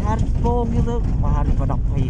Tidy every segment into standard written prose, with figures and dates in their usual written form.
hari pong gitu hari pada pahit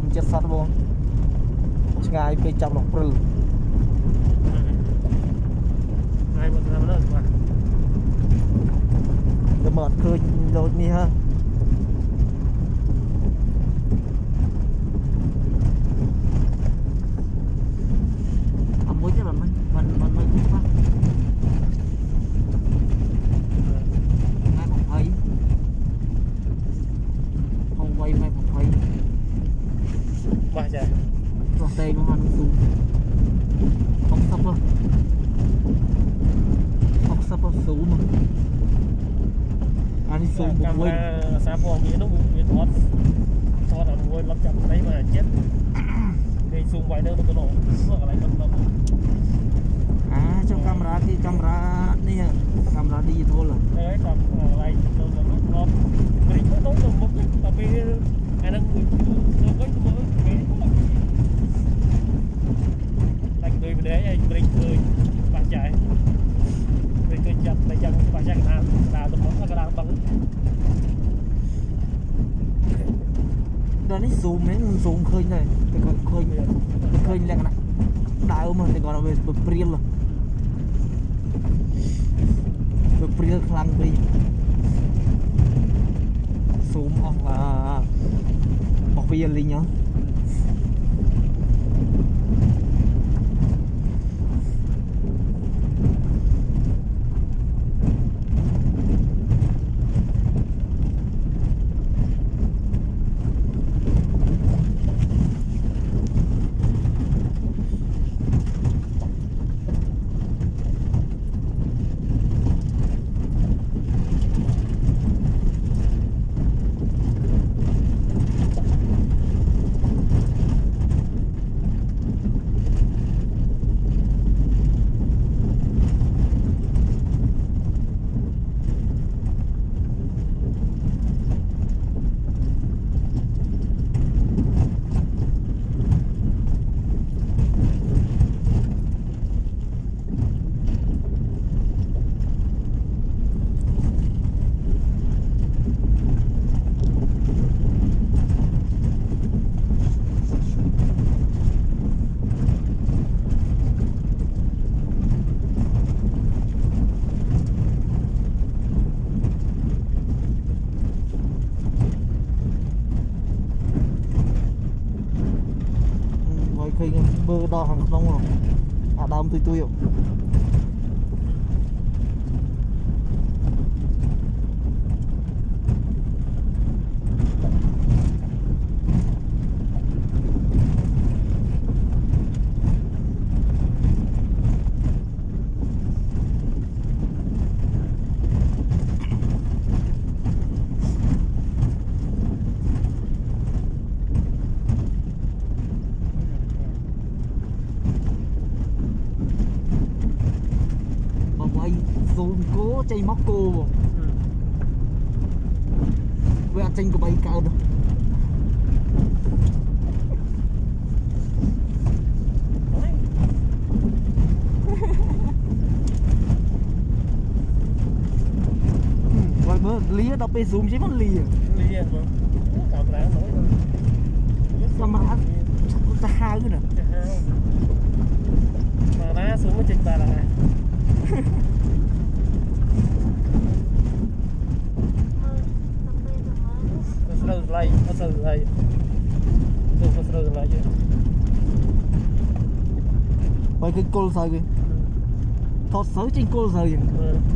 thầm chết sắt luôn ngay bên trong lọc rừng hai một năm nữa mà để mở khơi rồi đi ha muối chứ là mình cũng quá mai phòng thấy không quay mai phòng thấy ba chả cho tay nó ăn xuống không sắp đâu không sắp đâu xuống mà ăn xuống một quên sao phong miếng nó miếng thoát là muối lắm chậm đấy mà chết đi xuống vài nơi nó nổ nó lại lắm trong camera thì camera này camera đi thôi là đấy còn lại đâu là nó mình có tốt được một cái mà vì anh đang nó có một cái thành người mình để anh mình cười bạn chạy mình cười chặt lại chẳng bạn chạy nào là tụi nó cái đang bắn đó nó zoom mấy zoom khơi này cái con khơi lên này đau mà thì còn là về priel là về priel khăn đi zoom hoặc là một video đi nhá khi bơ đo hàng không rồi đâm tui không cố chay móc cô với tranh của bay cao đâu rồi bữa lía đọc bê zoom chứ mất lìa camera nói camera ta hai cái nè mà đá xuống cái trình ta là lại chứ vậy cái cô sao kìa thoát xấu trên cô sao kìa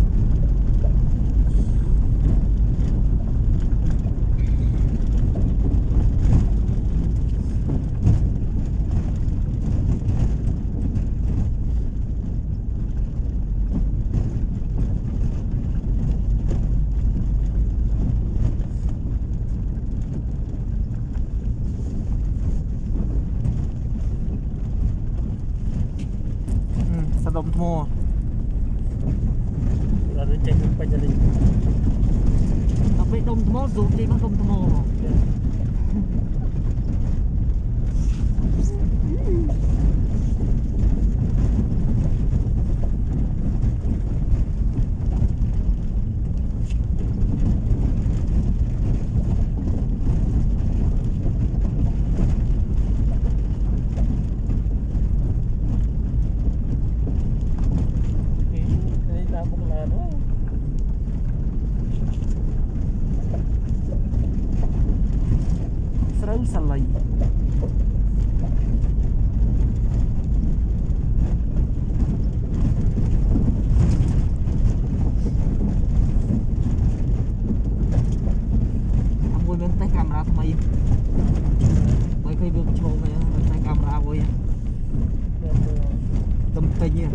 đồng thô là nó chạy được bây giờ đi đặc biệt đồng thô dù gì mà đồng thô tay cameraทำไมไม่เคยดูโชว์ไหมtay camera vui tâm tình nha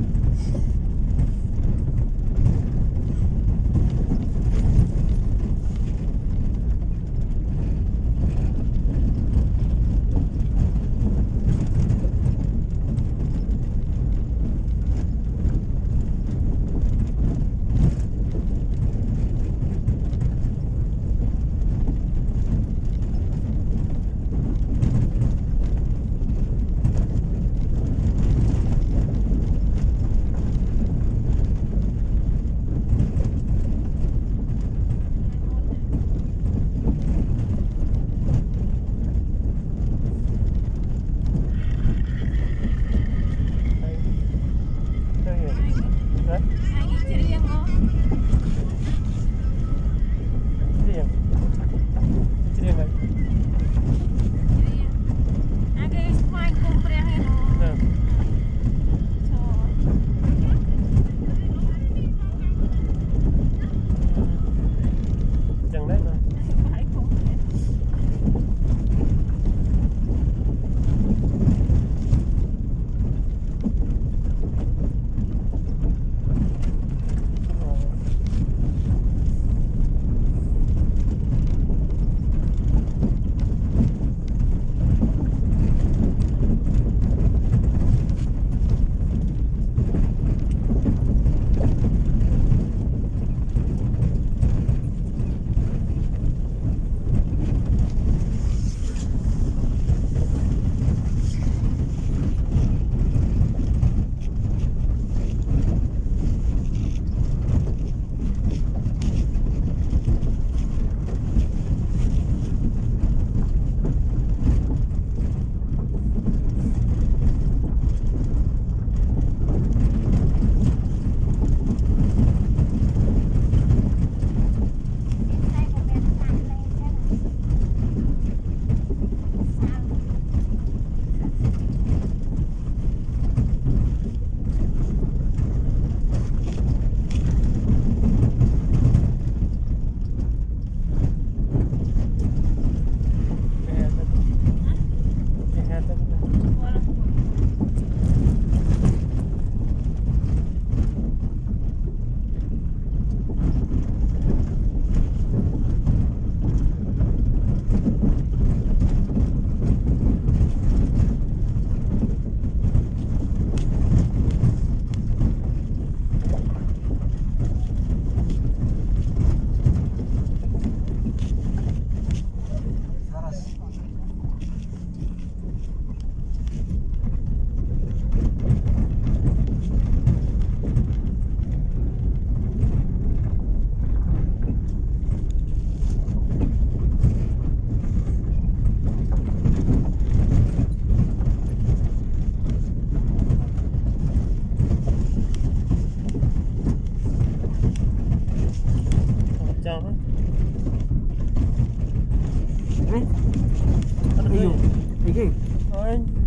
Anh Ví dụ, cái gì? Thôi